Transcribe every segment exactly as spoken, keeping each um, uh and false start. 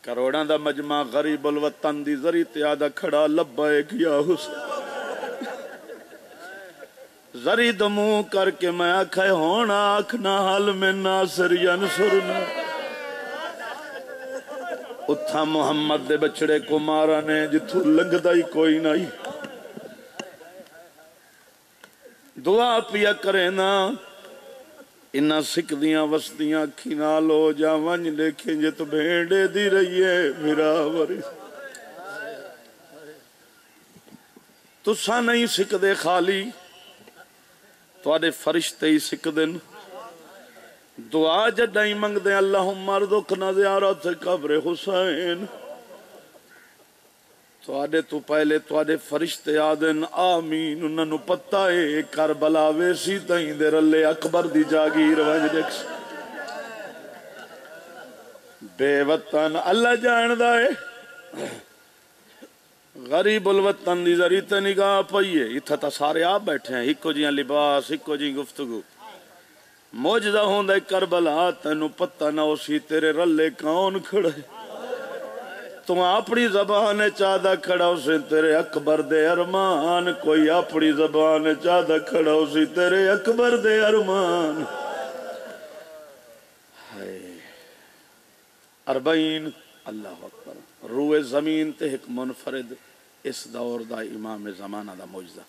کروڑاں دا مجمع غریب الوطن دی زری تیادہ کھڑا لبیک یا حسین زری دمو کر کے میں آکھے ہونا آکھنا حال میں ناصر ینصرنا اتھا محمد دے بچڑے کو مارا نے جتھو لنگ دائی کوئی نہیں دعا پیا کرے نا انہا سکھ دیاں وستیاں کھینا لو جا ونج دیکھیں جے تو بھینڈے دی رہیے میرا وری تو سا نہیں سکھ دے خالی تو آدھے فرشتے ہی سکھ دن دعا جدائیں منگ دیں اللہم ارزقنا زیارت قبر حسین تو آدھے تو پہلے تو آدھے فرشتے آدھن آمین انہوں نے پتہ ہے کربلا ویسی تائیں دے رلے اکبر دی جاگیر وانج دیکھ بے وطن اللہ جان دائے غریب الوطن دی ذریعت نگاہ پئیے اتھا تا سارے آپ بیٹھے ہیں ہکو جیاں لباس ہکو جی گفتگو موجدہ ہوں دے کربلا تینو پتہ نہ اسی تیرے رلے کون کھڑے تو اپنی زبان چاہدہ کھڑا اسے تیرے اکبر دے ارمان کوئی اپنی زبان چاہدہ کھڑا اسے تیرے اکبر دے ارمان اربعین اللہ اکبر روئے زمین تے ایک منفرد اس دور دا امام زمانہ دا موجدہ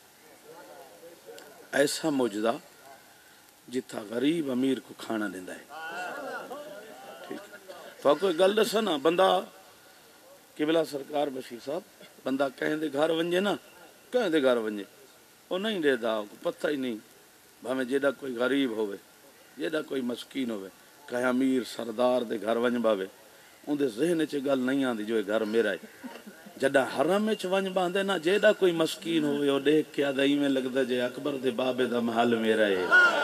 ایسا موجدہ جتھا غریب امیر کو کھانا دیندہ ہے ٹھیک تو کوئی گل دسا نا بندہ قبلہ سرکار بشیر صاحب بندہ کہیں دے گھر ونجے نا کہیں دے گھر ونجے وہ نہیں دے دا پتہ ہی نہیں بھامے جیدہ کوئی غریب ہوئے جیدہ کوئی مسکین ہوئے کہیں امیر سردار دے گھر ونج باوے ان دے ذہن چے گل نہیں آن دی جو گھر میرا ہے جدہ حرم چ ونج باندے نا جیدہ کوئی مسکین ہوئے اور دیکھ کے آدھائی میں لگتا جے اکبر دے بابے دا محل میرا ہے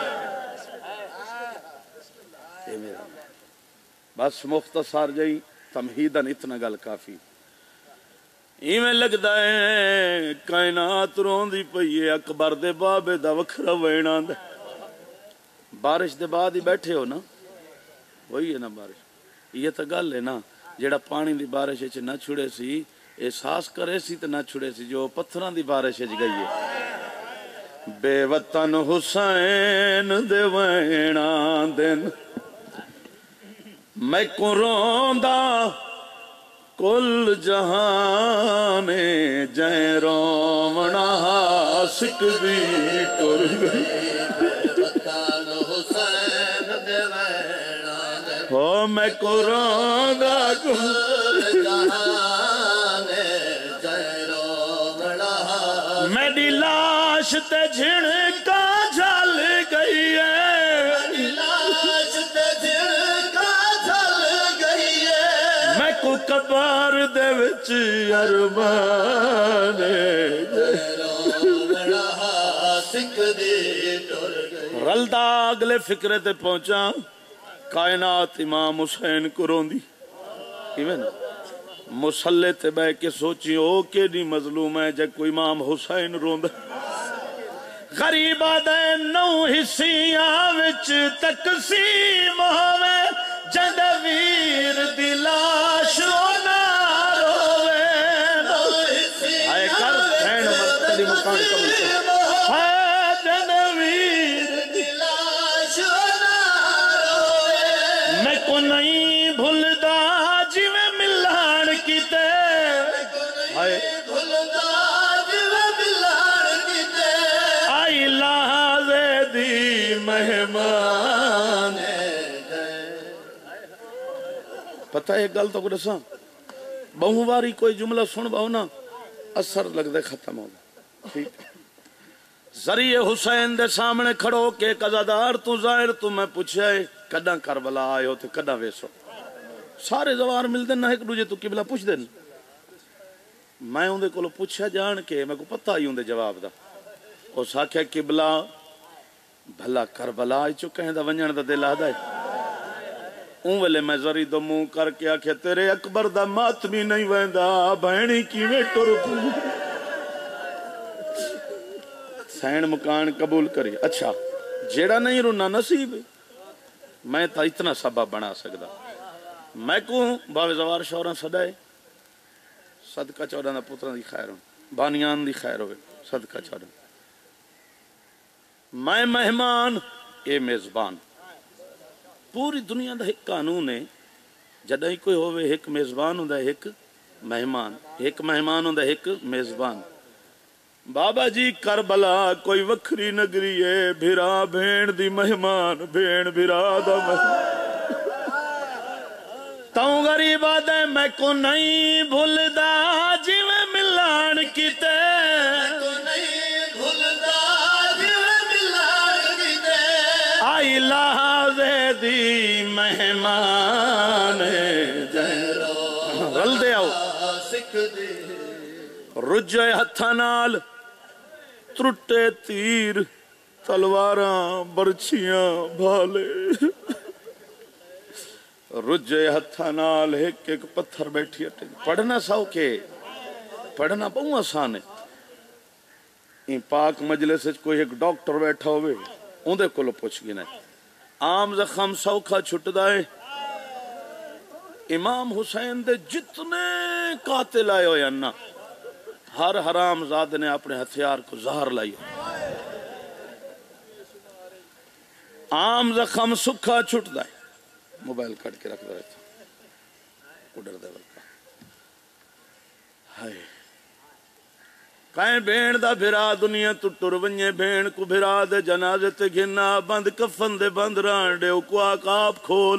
یہ میرا بس مختصر جائی تمہیدن اتنا گل کافی ایمیں لگتا ہے کائنات رون دی پئیے اکبر دے بابے دا وکھرا وینا دے بارش دے بعد ہی بیٹھے ہو نا وہی ہے نا بارش یہ تا گل ہے نا جیڑا پانی دی بارش اچھ نہ چھڑے سی احساس کرے سی تے نہ چھڑے سی جو پتھران دی بارش اچھ گئی ہے بے وطن حسین دے وینا دن میں کو روندہ کل جہان جائیں رومنا سکھ دی ٹر گئی وطن حسین دے وینا دن ہو میں کو روندہ کل جہان جائیں رومنا میری لاش تے جھڑکا جھل گئی ہے میری لاش تے جھڑکا کو کبار دے وچ ارمان رلدہ اگلے فکرے تے پہنچا کائنات امام حسین کو روندی کیویں نا مسلح تے بے کے سوچی او کہ نہیں مظلوم ہے جے کوئی امام حسین روند غریب آدھے نو حصیاں وچ تقسیم ہوئے جند ویر دلاش رونا روے آئے کر بھین مرتری مکان قبل کر ہائے جند ویر دلاش رونا روے میں کو نہیں بھلدا جی میں ملان کیتے ہائے آئی لحظے دی مہمان پتہ ہے گل تو کو دساں بہو باری کوئی جملہ سن باؤ نا اثر لگ دے ختم ہو ٹھیک ذریعے حسین دے سامنے کھڑو کے قضادار تو ظاہر تو میں پوچھا ہے کداں کربلا آئے ہو تے کداں ویسو سارے زوار مل دن نہ ایک دوجے تو قبلہ پوچھ دن میں اندے کو پوچھا جان کے میں کو پتہ ہی اندے جواب دا او ساکھے قبلہ بھلا کربلا آئی چکے ہیں دا ونجن دا دل آدھا ہے اون ویلے میں زری دو منہ کر کے آکھے تیرے اکبر دا ماتمی نہیں ویندا بہنی کیویں ٹر پئی سین مکان قبول کری اچھا جیڑا نہیں رونا نصیب میں تا اتنا سبب بنا سکدا میں کو باوے زوار شوراں سدائے صدقہ چودہ دا پتراں دی خیر ہو بانیان دی خیر ہوئے صدقہ چودہ میں مہمان اے میزبان پوری دنیا دا ایک قانون ہے جدہ ہی کوئی ہوئے ایک میزبان ہوں دا ایک مہمان ایک مہمان ہوں دا ایک میزبان بابا جی کربلا کوئی وکھری نگری ہے بھرا بھین دی مہمان بھین بھرا دا مہمان تاؤں غریب آدھے میں کو نہیں بھول دا جی میں ملان کیتے میں کو نہیں بھول دا جی میں ملان کیتے آئی لحاظے دی مہمان جہرو رل دے آؤ سکھ دے رجے ہتھانال ترٹے تیر تلواراں برچیاں بھالے رجے ہتھانال ایک ایک پتھر بیٹھی اٹھے پڑھنا ساو کے پڑھنا بہت آسان ہے این پاک مجلس سے کوئی ایک ڈاکٹر بیٹھا ہوئے اندھے کو لو پوچھ گی نہیں عام زخم سوکھا چھٹ دائے امام حسین دے جتنے قاتل آئے ہو یا نا ہر حرام زاد نے اپنے ہتھیار کو زہر لائی عام زخم سکھا چھٹ دائے موبائل کٹ کے رکھ دائے تھا اڈر دے ولکا ہائے کائیں بین دا بھرا دنیا تو ٹر ونجے بین کو بھرا دے جنازے تے گھنا بند کفن دے بند رانڈے کو آقاب کھول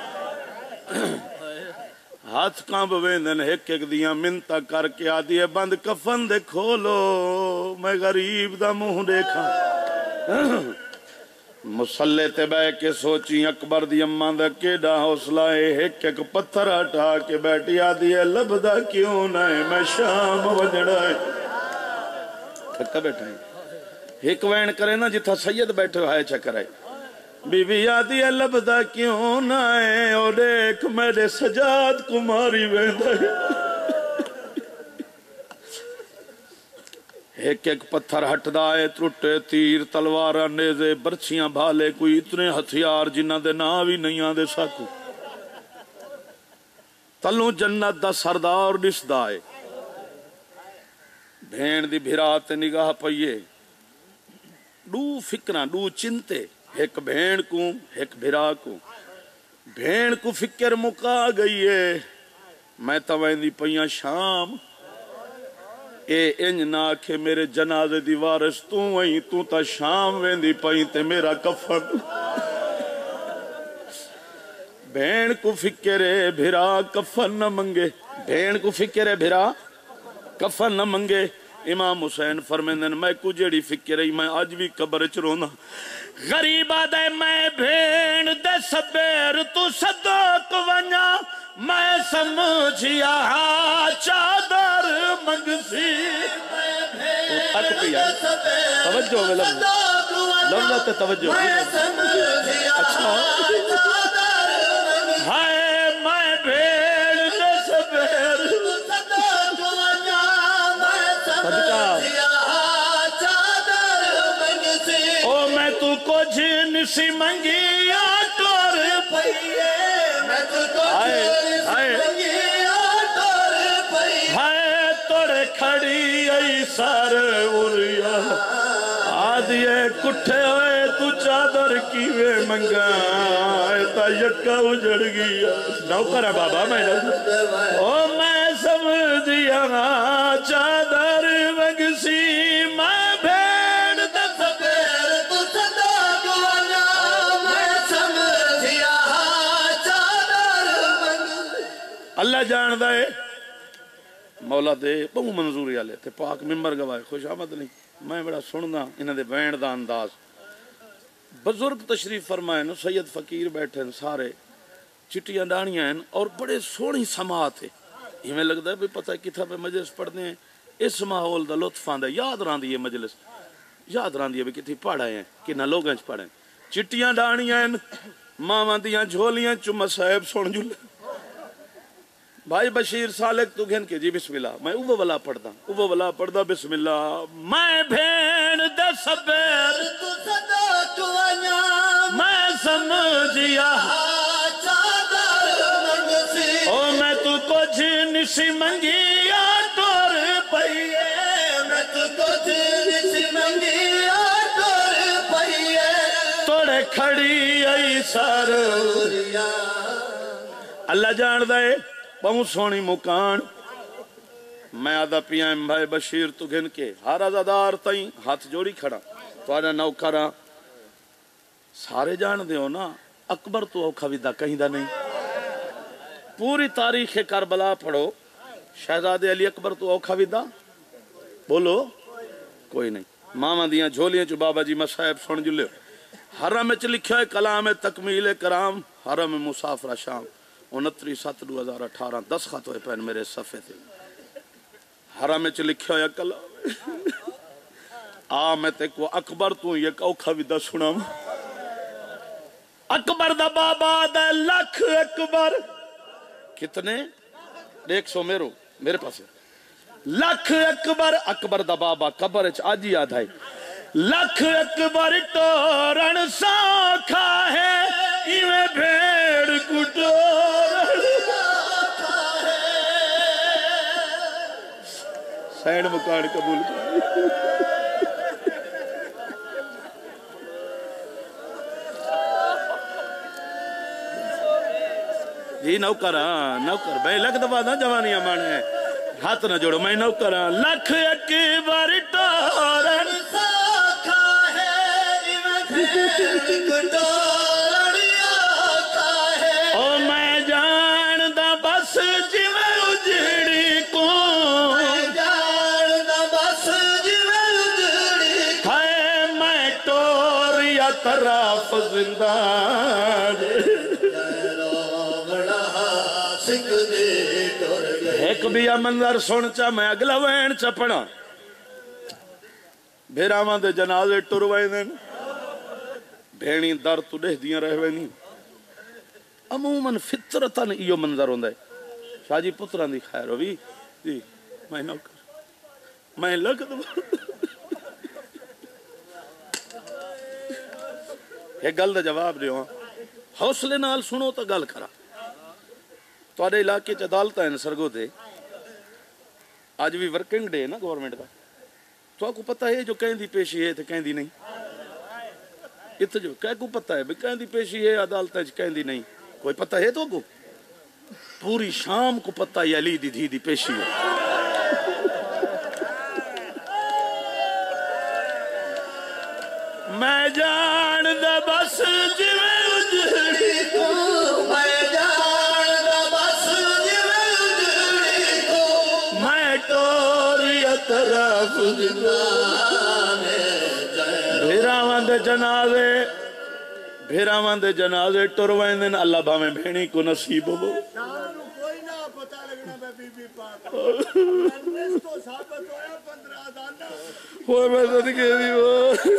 ہاتھ کام ویندن ایک ایک دیاں منتا کر کے آدھی ہے بند کفن دے کھولو میں غریب دا منہ دیکھا مسلح تے بے کے سوچی اکبر دی اماں دا کیڑا حوصلہ ہے ایک ایک پتھر ہٹا کے بیٹھی آدھی ہے لبدا کیوں نہ ہے میں شام وجڑا ہے تھکا بیٹھا ہے ایک وین کرے نا جتھا سید بیٹھے ہوئے چکر ہے بی بی آدھی ہے لبدا کیوں نہ ہے اور ایک میرے سجاد کماری ویندہ ہے ایک ایک پتھر ہٹ دائے ترٹے تیر تلوارہ نیزے برچیاں بھالے کوئی اتنے ہتھیار جنہ دے ناوی نہیں آدھے ساکو تلوں جنت دا سردار نس دائے بھین دی بھرات نگاہ پئیے دو فکرہ دو چنتے ایک بھین کو ایک بھرا کو بھین کو فکر مکا گئی ہے میں توین دی پئیاں شام اے انج نہ کہ میرے جنازے دی وارث تو وہیں تو تا شام ویندی پئیں تے میرا کفن بھین کو فکرے بھرا کفن نہ منگے بھین کو فکرے بھرا کفن نہ منگے امام حسین فرمیندن میں کو جیڑی فکر رہی میں آج بھی قبر چ رونا غریب آدھے میں بھین دے سبیر تو صدق ونیا میں سمجھیا چادر منگسی تک پیا توجہ ہوئے لفظ لفظ توجہ اچھا ہائے میں بھیڑ دے سبیر صدقہ او میں تو کچھ نسی منگی آٹور پئیے میں تو کچھ ہائے توڑے کھڑی ای سار اوریا آدھیے کٹھے ہوئے تو چادر کیوے منگا تا یکا اجڑ گیا نوکر ہے بابا میں او میں سمجھیا چادر منگسی میں بھیڑ دے سبیر تو صدا گوانا میں سمجھیا چادر منگسی اللہ جان دائے مولا دے بہو منظوری آلے تھے پاک ممبر گوائے خوش آمد نہیں میں بڑا سننا انہاں دے بینڈ دا انداز بزرگ تشریف فرمائے نو سید فقیر بیٹھے ہیں سارے چٹیاں ڈانیاں ہیں اور بڑے سونی سماعت ہے ہمیں لگتا ہے بھی پتہ ہے کتھا پہ مجلس پڑھنے ہیں اس ماحول دا لطف آندہ یاد ران دی یہ مجلس یاد ران دی بھی کتھی پڑھائے ہیں کہ نہ لوگاں چ پڑھیں چٹیاں ڈانیاں ہیں ماں دیاں جھولیاں چمہ صاحب سن جل بھائی بشیر سالک تو گھن کے جی بسم اللہ میں اوہ والا پڑھدا اوہ والا پڑھدا بسم اللہ میں بھین دے سبیر تو صدا چوانیا میں سمجھیا چادر منگسی سی منگیا ٹور پئیے مت کچھ سی منگیا ٹور پئیے توڑے کھڑی آئی ساروریا اللہ جان دے بہت سونی مکان میں آدھا پی ایم بھائی بشیر تو گھن کے ہر ازادار تائیں ہاتھ جوڑی کھڑا تو آجا نوکرہ سارے جان دے ہو نا اکبر تو اوکھا بھی دا کہیں دا نہیں پوری تاریخ کربلا پڑھو شہزاد علی اکبر تو اوکھا بھی دا بولو کوئی نہیں ماما دیاں جھولیاں چو بابا جی مسائب سن جو لے حرم چ لکھا ہے کلام تکمیل کرام حرم مسافرہ شام انتری سات دو ہزار اٹھارہ دس خط ہوئے پہن میرے صفحے تھے حرم چ لکھا ہے کلام آ میں تے کو اکبر تو یہ اوکھا بھی دا سنا اکبر دا بابا دا لکھ اکبر کتنے ایک سو میرو میرے پاس لکھ اکبر اکبر دا بابا قبر آج ہی یاد آئی لکھ اکبر ٹورن ساکھا ہے ایویں بھیڑ کو ٹورن ساکھا ہے سینڈ مکان قبول کر جی نوکر ہاں نوکر بھائی لگ دبا نا جوانیاں مانے ہاتھ نہ جوڑو میں نوکر ہاں لکھ اکبر ٹورن ساکھا ہے او میں جان دا بس جی میں اجڑی کو جان دا بس جی میں اجڑی ہے میں ٹور یا طرف زندان ایک بھی منظر سن چا میں اگلا وین چپنا بھیراواں دے جنازے ٹر ویندن بھیڑی در تو دہ دیاں رہ ویندی عموماً فطرتاً ایو منظر ہوندا ہے شاہ جی پتران دی خیر ہوئی جی میں نوکر میں لگ دو ایک گل دا جواب دیو حوصلے نال سنو تو گل کرا تو آدھے علاقے چ عدالت ہیں سرگو دے آج بھی ورکنگ ڈے نا گورنمنٹ کا تو آپ کو پتہ ہے جو کہیں دی پیشی ہے تو کہیں دی نہیں اتنا جو کہیں کو پتہ ہے بھی کہیں دی پیشی ہے عدالت ہے کہیں دی نہیں کوئی پتہ ہے تو کو پوری شام کو پتہ ہے علی دی دھی دی پیشی ہے میں جان دا بس جی میں اجڑی کو میں جان دا بس جی میں اجڑی کو میں ٹوری طرف زندانے بھیراواں دے جنازے بھیراواں دے جنازے ٹر ویندن اللہ بھاویں بھیڑی کو نصیب ہو کوئی نہ پتہ لگنا میں بی بی پاک اس کو ثابت ہویا پندرہ دانا ہوئے میں صدقے دی وہ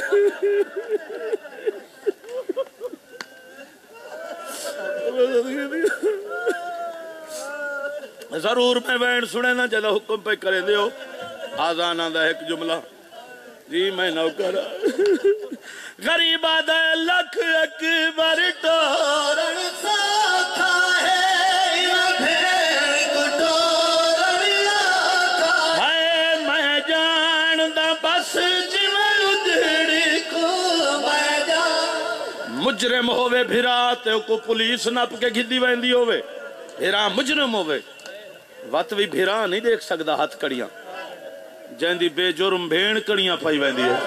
ضرور میں بین سنے نا جدہ حکم پہ کرے دیو آزانہ دا ایک جملہ جی میں نوکر غریب آدھا لکھ اکبر ٹورن ساکھا ہے بھیڑ کو ٹورن آکھا ہے میں جان دا بس جی میں اجڑی کو میں جان مجرم ہوئے بھراتے کو پولیس نپ کے گھدی ویندی ہوئے بھرا مجرم ہوئے وقت بھی بھرا نہیں دیکھ سکتا ہاتھ کڑیاں جہندی بے جرم بھین کڑیاں پائی ویندی ہے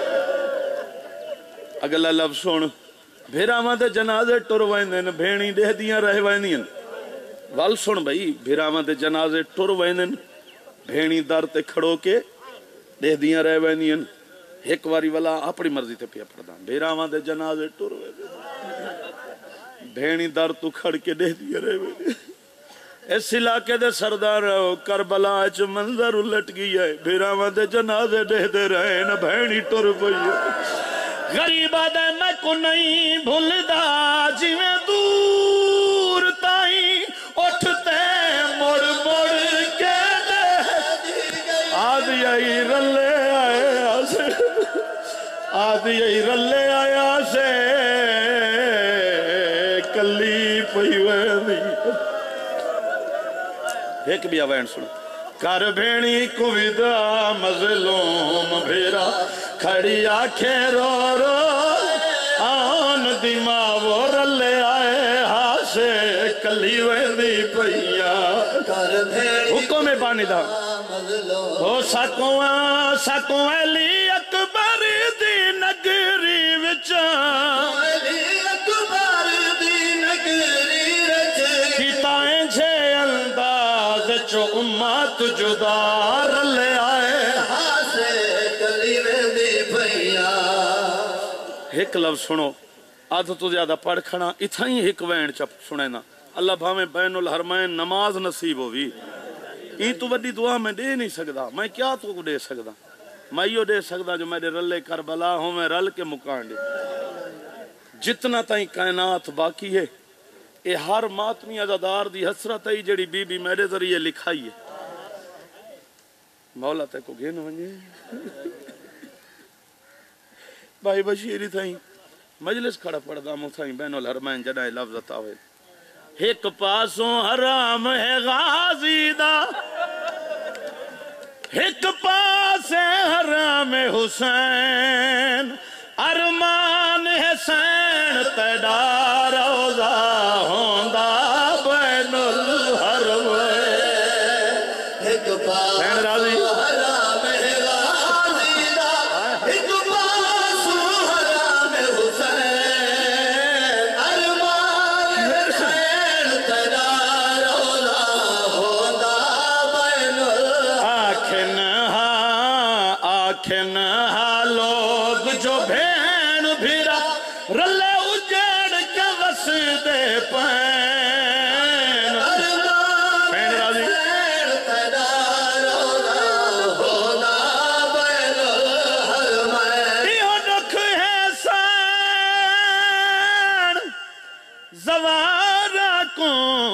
اگلا لفظ سن بھیراواں دے جنازے ٹر ویندن بھیڑی دہ دیاں رہ ویندین وال سن بھائی بھیراواں دے جنازے ٹر ویندن بھیڑی در تے کھڑو کے دہ دیاں رہ ویندین ایک واری والا اپنی مرضی تے پیا پڑدا بھیراواں دے جنازے ٹر ویندن بھیڑی در تو کھڑ کے دہ دیاں رہ ویندین اس علاقے دے سردار کربلا اچ منظر الٹ گئی ہے بھیراواں دے جنازے دہ دے رہے نہ بھیڑی ٹر پئی غریب آدھے میں کو نہیں بھولدا جی میں دور تائیں اٹھتے مڑ مڑ کے دے آدھی آئی رلے آئے آسے آدھی آئی رلے آئے آسے کلی پئی ویندی ایک بھی آوین سنو کر بھینی کویدہ مظلوم بھیرا کھڑی آنکھیں رو رو آن دیماو رلے آئے ہاسے کلی ویندی پئیا کر بھینی حکم بانی دا ہو سکوں سکوں علی اکبر دی نگری وچاں علی اکبر دی نگری وچ کیتائیں جھے انداز چو امت جدا رلے آئے ہاسے کلی ویندی پئیا ایک لفظ سنو آدھ تو زیادہ پڑھ کھنا اتھا ہی ایک وین چپ سنے نا اللہ بھامیں بین الحرمین نماز نصیب ہوئی این تو وڈی دعا میں دے نہیں سکتا میں کیا تو دے سکتا میں یہ دے سکتا جو میرے رلے کربلا ہوں میں رل کے مکان دے جتنا تائیں کائنات باقی ہے اے ہر ماتمی عزادار دی حسرت ہے جڑی بی بی میرے ذریعے لکھائی ہے مولا تے کو گھن ونجے بھائی بشیری تھائیں مجلس کھڑا پڑ دا متھائیں بین الحرمین جڑائے لفظ تاوے ایک پاسوں حرام ہے غازی دا ایک پاس حرام حسین ارمان حسین تیڑا روزہ ہوندہ بین الحرمین ایک پاس حرام ہے غازی دا ایک پاس حرام حسین ارمان حسین تیڑا روزہ ہوندہ بین الحرمین آکھن ہا لوگ جو بھین بھیرا رلے اجڑ کے وس دے پین پین راضی یہ دکھ ہے سان زوارا کو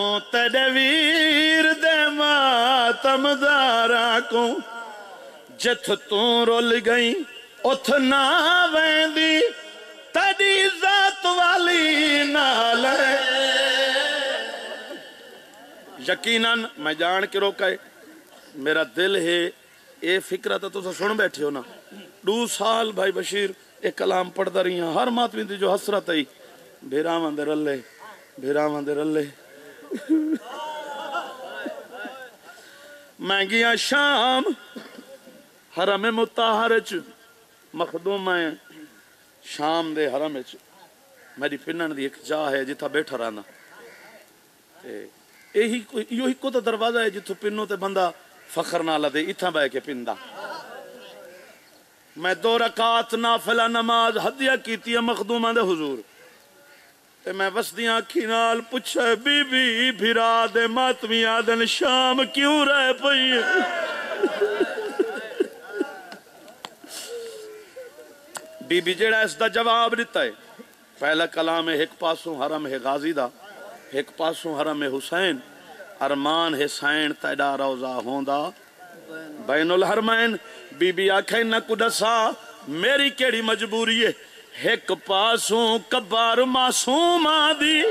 تدویر دے ماتم دارا کو جت تو رول گئی اتھ نہ ویندی تیری ذات والی نال یقیناً میں جان کے روکے میرا دل ہے اے فکرہ تا تو سن بیٹھے ہو نا دو سال بھائی بشیر ایک کلام پڑھ دا رہی ہیں ہر ماتمی دی جو حسرت ہے بھیراوان دے رلے بھیراوان دے رلے میں گیا شام حرم متحر چ مخدوم ہے شام دے حرم چ میری پنن دی ایک جا ہے جتھا بیٹھا رہنا یہی یہی کو تو دروازہ ہے جتھو پنوں تے بندہ فخر نہ لدے اتھا بہ کے پندا میں دو رکعت نافلہ نماز ہدیہ کیتی ہے مخدوماں دے حضور تے میں وسدیاں اکھی نال پوچھے بی بی بھرا دے ماتمی آدن شام کیوں رہ پئی بی بی جیڑا اس دا جواب دیتا ہے پہلا کلام ہے ایک پاسوں حرم ہے غازی دا ایک پاسوں حرم حسین ارمان حسین تیڑا روزہ ہوندا بین الحرمین بی بی آکھیں نہ کدسا میری کیڑی مجبوری ہے ایک پاسوں کبار معصوم آدی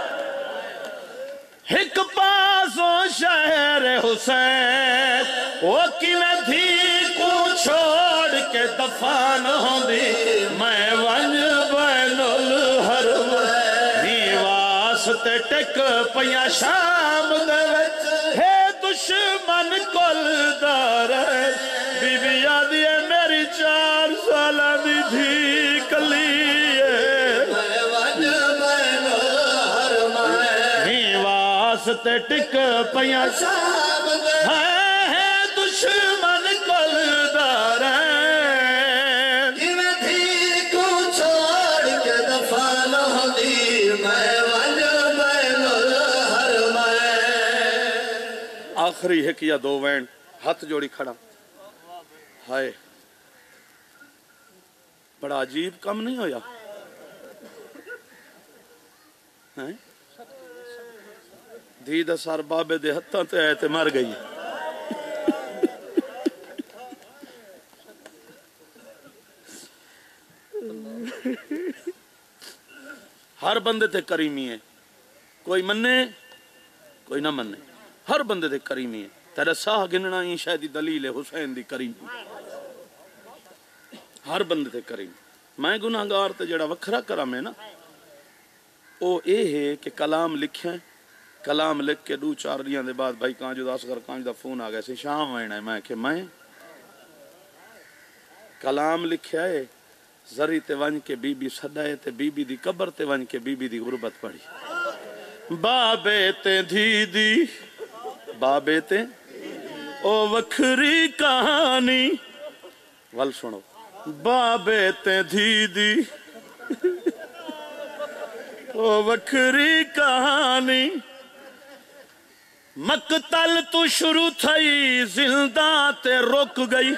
ایک پاسوں شہر حسین وہ کی میں تھی کو چھوڑ کے دفان ہوندی میں ونج بین الحرمین واسطے ٹک پیا شام دے وچ ہے دشمن کل دار بی بی آدھی ہے میری چار سالہ دی تھی کلی میں ونج بین الحرمین واسطے ٹک پیا شام دے ہے دشمن کل دار آخری ایک یا دو وین ہاتھ جوڑی کھڑا ہائے بڑا عجیب کم نہیں ہویا دھی دا سار بابے دے ہتھاں تے آئے تے مر گئی ہر بندے تے کریمی ہے کوئی مننے کوئی نہ مننے ہر بندے دے کریمی ہے تیرا ساہ گننا ہی شاید دلیل ہے حسین دی کریمی ہر بندے دے کریم میں گناہگار تے جڑا وکھرا کرم ہے نا او اے ہے کہ کلام لکھیں کلام لکھ کے دو چار دیاں دے بعد بھائی کانجو دا اصغر کانجو دا فون آ گیا سی شام وینا ہے میں کہ میں کلام لکھیا ہے زری تے ونج کے بی بی صدائے تے بی بی دی قبر تے ونج کے بی بی دی غربت پڑی بابے تے دھی دی بابے تے او وکھری کہانی ول سنو بابے تے دھی دی او وکھری کہانی مقتل تو شروع تھئی زندہ تے رک گئی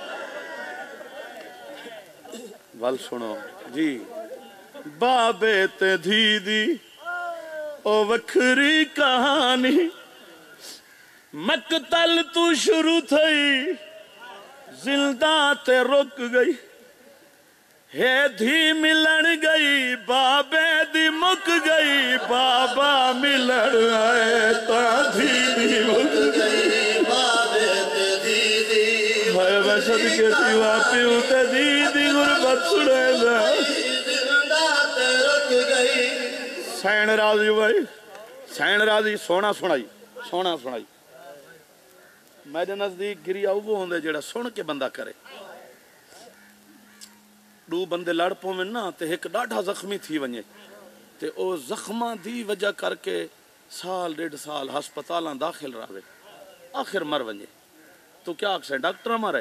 ول سنو جی بابے تے دھی دی او وکھری کہانی مقتل تو شروع تھئی زندہ تے رک گئی ہے دھی ملن گئی بابے دی مک گئی بابا ملن آئے تا دھی دی مک گئی بابے تے دھی دی ہے بشد کے سوا پیو تے دھی دی غربت سڑے دا زندہ تے رک گئی سین راضی بھائی سین راضی سونا سنائی سونا سنائی میرے نزدیک گریا وہ ہوندے جڑا سن کے بندہ کرے دو بندے لڑ پویں نا تے ایک ڈاڈھا زخمی تھی ونجے تے او زخماں دی وجہ کر کے سال ڈیڑھ سال ہسپتالاں داخل رہے آخر مر ونجے تو کیا آکسیں ڈاکٹر مارے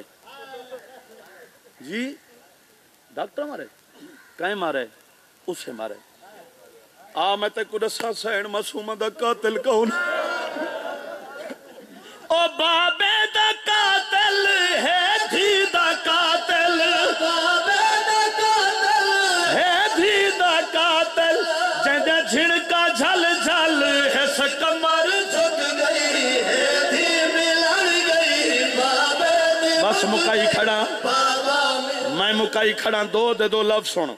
جی ڈاکٹر مارے کہیں مارے اسے مارے آ میں تے کو دسا سین معصومہ دا قاتل کون او بابے دا قاتل ہے دھی دا قاتل بابے دا قاتل ہے دھی دا قاتل جنجا جھڑکا جھل جھل ہے سکمر جھک گئی ہے دھی ملن گئی بابے دی بس مکائی کھڑا میں مکائی کھڑا دو دے دو لفظ سنو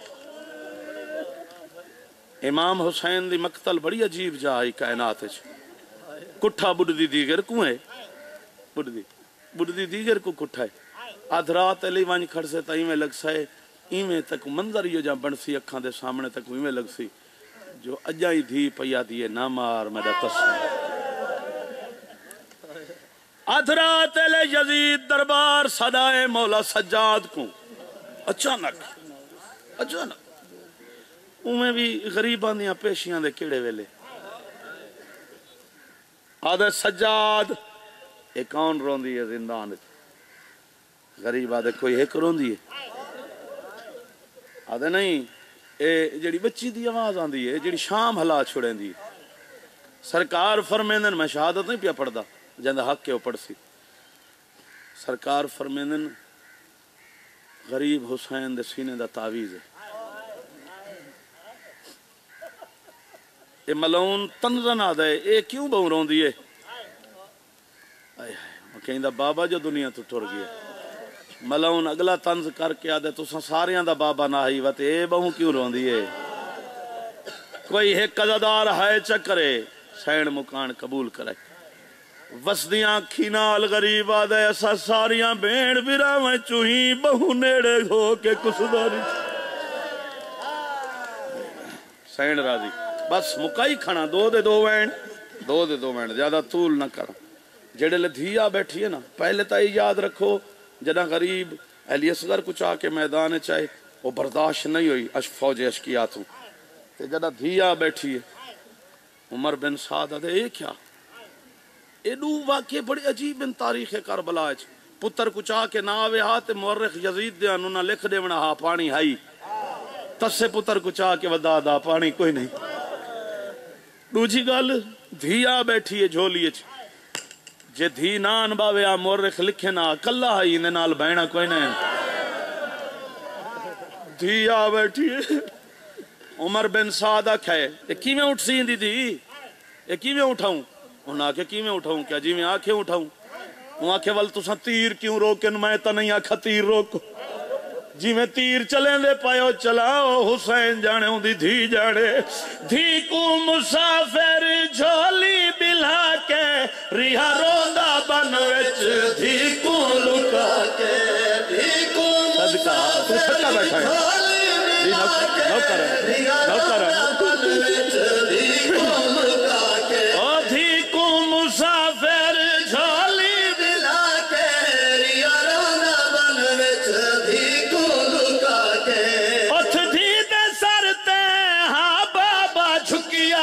امام حسین دی مقتل بڑی عجیب جا آئی کائنات ہے کٹھا بڑھ دی دیگر کو ہے بڑھ دی بڑھ دی دیگر کو کٹھا ہے آدھ رات علی وانج کھڑ سے تا ایمیں لگ سائے ایمیں تک منظر یہ جا بڑھ سی اکھاں دے سامنے تک ایمیں لگ سی جو اجائی دھی پیا دیئے نامار میرا تصور آدھ رات علی یزید دربار صدائے مولا سجاد کو اچانک اچانک انہیں بھی غریبان دیاں پیشیاں دے کیڑے ویلے آدھے سجاد ایک کون رون دی ہے زندان غریب آدھے کوئی ایک رون دی ہے آدھے نہیں اے جڑی بچی دی آواز آن دی ہے جڑی شام ہلا چھوڑیں دی سرکار فرمیندن میں شہادت نہیں پیا پڑھ دا جندہ حق کے اوپر سی سرکار فرمیندن غریب حسین دے سینے دا تعویز ہے اے ملون تنزن آدھا ہے اے کیوں بہوں رون دیئے وہ کہیں دا بابا جو دنیا تو ٹر گیا ملون اگلا تنز کر کے آدھے تو ساریاں دا بابا نہ ہی وات اے بہوں کیوں رون دیئے کوئی ایک قضادار ہے چکرے سین مکان قبول کرے وسدیاں کھینال غریب آدھے ایسا ساریاں بینڑ براویں چوہی بہوں نیڑے ہو کے کسداری سین راضی بس مکائی کھانا دو دے دو when do they do when زیادہ طول نہ کرا جڑے لدھیا بیٹھی ہے نا پہلے تا یاد رکھو جنہ غریب علی اصغر کو چاہ کے میدان چاہے وہ برداشت نہیں ہوئی اش فوج اشکیات ہوں تے جنہ دھیا بیٹھی ہے عمر بن سعد دے اے کیا اے دو واقعے بڑی عجیب ان تاریخ کربلا ہے پتر کو چاہ کے نہ آوے ہاں تے مورخ یزید دے انہوں لکھ دے ونا ہاں پانی ہائی تس سے پتر کو چاہ کے ودا دا پانی کوئی نہیں دوجی گل دھیا بیٹھی ہے جھولی اچ جے دھی نان باوے آ مورخ لکھے نا کلا ہائی اندے نال بہنا کوئی نہیں دھیا بیٹھی ہے عمر بن سعد کھائے یہ کی میں اٹھ سی دی تھی یہ کی میں اٹھاؤں انہوں نے آکھے کی میں اٹھاؤں کیا جی میں آنکھیں اٹھاؤں وہ آنکھیں ول تساں تیر کیوں روکن میں تا نہیں آکھا تیر روکو جی میں تیر چلیں دے پایو چلاؤ حسین جانے ہوں دی دھی جانے دھی کو مسافر جھولی بلا کے रिहा रोंदा बन विच धी को लुका के धी को सदका तू सच्चा बैठा है नौकर नौकर ओ धी को मुसाफिर झोली दिला के रिहा रोंदा बन विच धी को लुका के उठ धी दे सर ते हाँ बाबा झुकिया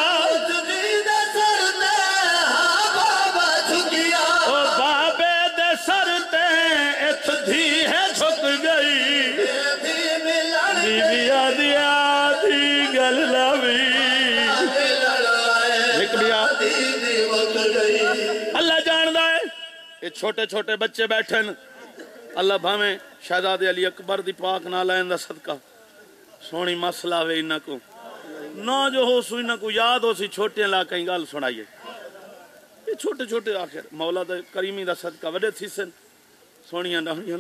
धी है झुक गई बीबिया दिया दी गल लवी अल्लाह जानदा है ये छोटे छोटे बच्चे बैठे न अल्लाह भावें शहजादे अली अकबर दी पाक ना लैन दा सदका सोनी मसला वे इन्ना को ना जो हो सु इन्ना को याद हो सी छोटे ला कहीं गल सुनाइए ये छोटे छोटे आखिर मौला दे करीमी दा सदका वडे थी सन सोनिया डानिया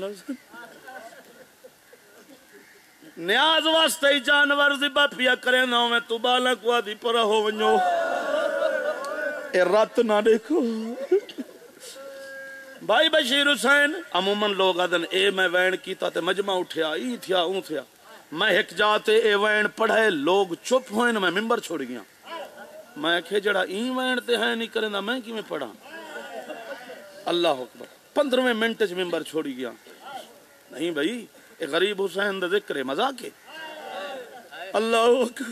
न्याज वास्ते ही जानवर ज़िबा पिया करे ना मैं तू बाला को आदि पर हो वञो ए रात ना देखो भाई बशीर हुसैन अमूमन लोग आदन ए मैं वैन कीता ते मजमा उठया ई थिया ऊ थिया मैं एक जाते ए वैन पढ़े लोग चुप होए न मैं मिंबर छोड़ गया मैं खे जड़ा ई वैन ते है नहीं करे ना मैं किवें पढ़ा अल्लाह अकबर पंद्रहवें मिनट च मिंबर छोड़ी गया नहीं भाई ये गरीब हुसैन दा जिक्र है मजाक है अल्लाह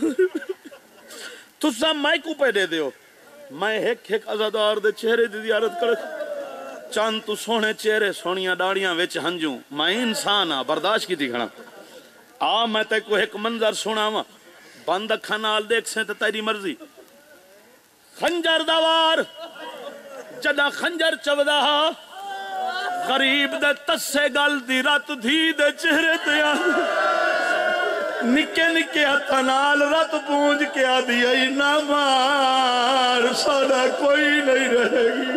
तुसा माइकू पे दे दियो मैं एक एक अज़ादार दे चेहरे दी ज़ियारत कर चंद तू सोने चेहरे सोनिया दाड़ियां विच हंजू मैं इंसान आ बर्दाश्त की खड़ा आ मैं ते को एक मंजर सुनावा बंद अखां नाल देख से ते तेरी मर्जी खंजर दा वार जदा खंजर चवदा गरीब दे तस्से गल दी रत धी दे चेहरे ते निके निके हत्था नाल रत पूंज के आदि आई ना मार साडा कोई नहीं रहेगी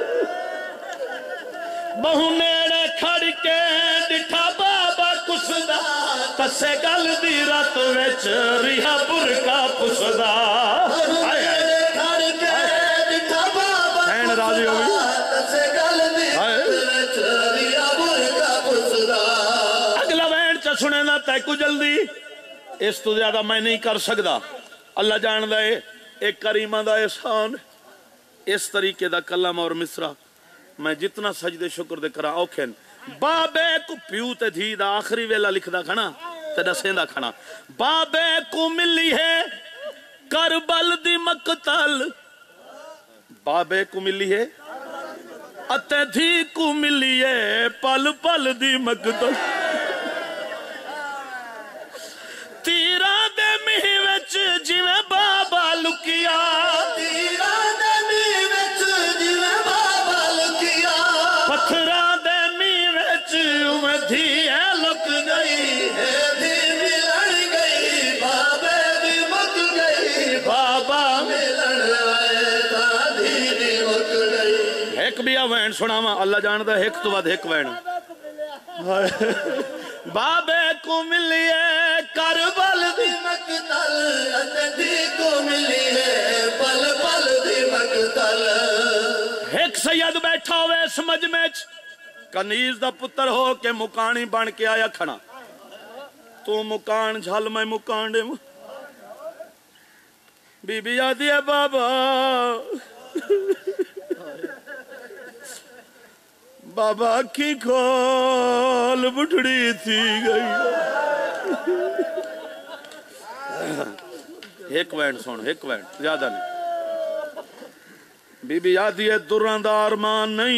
बहु नेड़े खड़ के डिठा बाबा कुसदा तस्से गल दी रत विच रिहा बुरका पुसदा राजी हो अगला वैन च सुने ना तै को जल्दी इस तो ज्यादा मैं नहीं कर सकता अल्लाह जानदा है एक करीमा दा एहसान इस तरीके दा कलम और मिसरा मैं जितना सजदे शुक्र दे करा औखे बाबे को प्यू ते धी दा आखिरी वेला लिखदा खना ते दसेंदा खना बाबे को मिली है करबल दी मकतल बाबे को मिली है अते धी को मिली है पल पल दी मकतल तीरा दे मीह विच जिवें बाबा लुकिया तीरा दे मीह विच जिवें बाबा लुकिया पत्थरा दे मीह विच उवें धी है लुक गई है धी मिलन गई बाबे दी मुक गई बाबा मिलन आए ता धी दी मुक गई एक भी आ वैन सुनावा अल्लाह जानदा एक तो बाद एक वैन बाबे को मिली है करबल दी मकतल धी को मिली है पल पल दी मकतल एक सैयद बैठा हुए समझ में कनीज दा पुत्र हो के मुकानी बन के आया खड़ा तू मुकान झल मैं मुकान दे बीबी आदि है बाबा बाबा की खोल बुढ़ड़ी थी गई एक वैन सुन एक वैन ज्यादा नहीं बीबी आदि है दुरां दा अरमान नहीं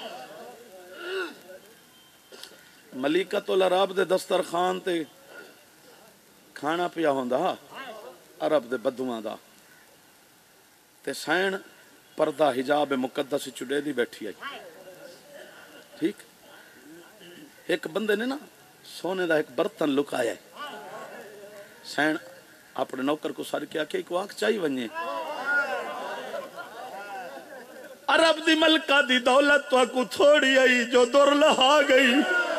मलिकतुल अरब दे दस्तरखान ते खाना पिया होंदा अरब दे बदुआं दा ते सैन पर्दा हिजाब मुकद्दस चुड़े दी बैठी आई ठीक एक बंदे ने ना सोने का एक बर्तन लुकाया सैन अपने नौकर को सर के आके एक वाक चाहिए वने अरब दी मलका दी दौलत तो को थोड़ी आई जो दुर लहा गई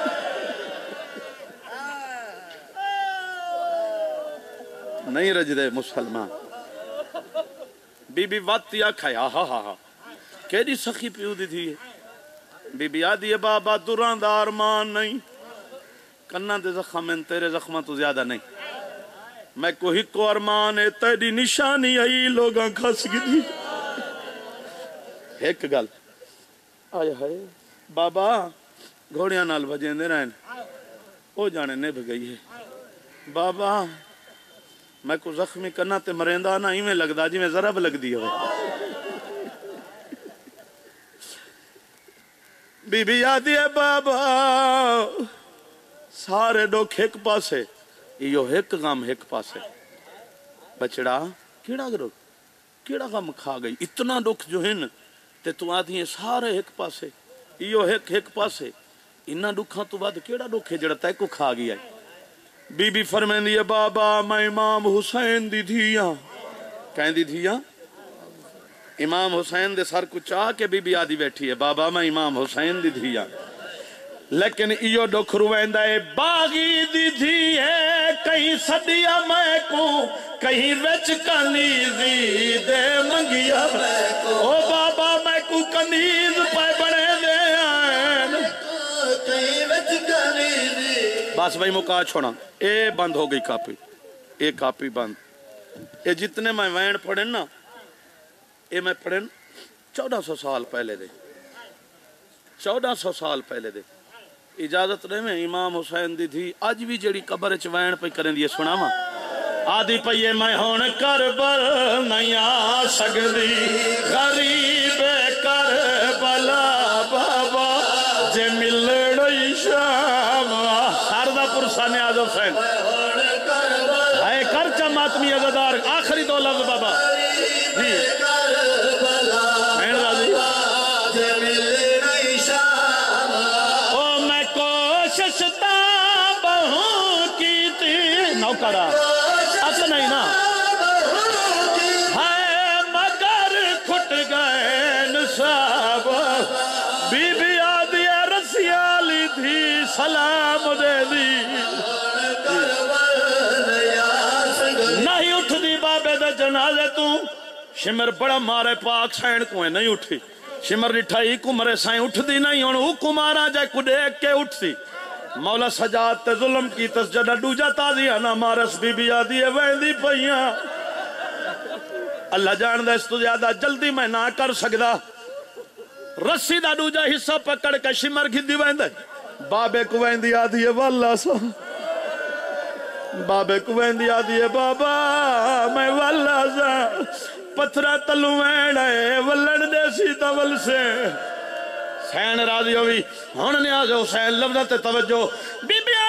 नहीं रजदे मुसलमान बीबी वाती आखा हा हा हा کیڑی سخی پیو دی تھی بی بی آدھی ہے بابا دوران دا ارمان نہیں کناں دے زخم ہیں تیرے زخماں تو زیادہ نہیں میں کو ہکو ارمان ہے تیری نشانی آئی لوگاں کھس گئی ایک گل آیا ہے بابا گھوڑیاں نال بجیں دے رہن او جانے نبھ گئی ہے بابا میں کو زخمی کرنا تے مریندا نہ ہی میں لگدا جی میں ضرب لگ دی ہوئے بی بی آدھی ہے بابا سارے ڈوک ایک پاسے یہ ایک غم ایک پاسے بچڑا کیڑا گرو کیڑا غم کھا گئی اتنا ڈوک جو ہن تے تو آدھی ہیں سارے ایک پاسے یہ ایک ایک پاسے انہاں ڈوکھاں تو بعد کیڑا ڈوک ہے جڑا تے کو کھا گیا ہے بی بی فرمائندی ہے بابا میں امام حسین دی دھیاں کہیں دی دھیاں امام حسین دے سر کو چاہ کے بی بی آدھی بیٹھی ہے بابا میں امام حسین دی دھیاں لیکن ایو ڈوکھ رویندہ ہے باغی دی دھی ہے کہیں صدیہ میں کو کہیں وچ کنیزی دے منگیا او بابا میں کو کنیز پہ بڑے دے آئین کہیں وچ کنیزی بس بھائی مکا چھوڑا اے بند ہو گئی کاپی اے کاپی بند اے جتنے میں وین پڑھن نا اے میں پڑھن چودہ سو سال پہلے دے چودہ سو سال پہلے دے اجازت رہے میں امام حسین دی تھی آج بھی جڑی قبر چوین پہ کریں دیئے سنا ماں آدھی پہیے میں ہون کربل نہیں آ سکتی غریب کربلا بابا جے ملڑی شام ساردہ پرسا نیاز حسین اے کرچا ماتمی عزدار آخری دو لفظ بابا جی این راضی کوششتا بہوں کی تھی نوکرہ اب نہیں نا ہے مگر کھٹ گئے نصاب بی بی آدھی رسیالی تھی سلام دے دی نہیں اٹھ دی بابے دے جنازے تو شمر بڑا مارے پاک سین کوئے نہیں اٹھی شمر رٹھائی کمرے سائیں اٹھ دی نہیں ہون حکمارا جائے کو دیکھ کے اٹھ دی مولا سجاد تے ظلم کی تس جڑا ڈوجا تازی آنا مارس بی بی آدھی ہے ویندی پہیاں اللہ جان دے اس تو زیادہ جلدی میں نہ کر سکدا رسی دا ڈوجا حصہ پکڑ کے شمر گھدی ویندے بابے کو ویندی آدھی ہے واللہ سا بابے کو ویندی آدھی ہے بابا میں واللہ سا پتھرہ تلو ویڑے ولن دیسی تول سے سین راضی ہوئی ہون نیاز حسین لفظت توجہ بی بی